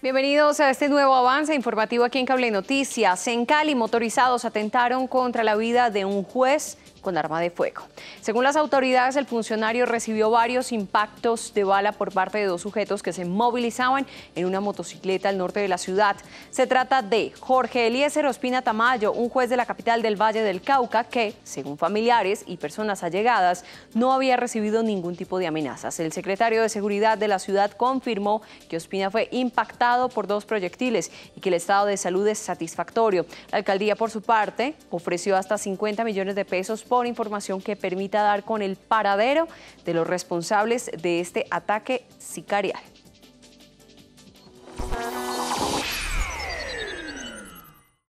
Bienvenidos a este nuevo avance informativo aquí en Cable Noticias. En Cali, motorizados atentaron contra la vida de un juez con arma de fuego. Según las autoridades, el funcionario recibió varios impactos de bala por parte de dos sujetos que se movilizaban en una motocicleta al norte de la ciudad. Se trata de Jorge Eliezer Ospina Tamayo, un juez de la capital del Valle del Cauca que, según familiares y personas allegadas, no había recibido ningún tipo de amenazas. El secretario de Seguridad de la ciudad confirmó que Ospina fue impactado por dos proyectiles y que el estado de salud es satisfactorio. La alcaldía, por su parte, ofreció hasta 50 millones de pesos por información que permita dar con el paradero de los responsables de este ataque sicarial.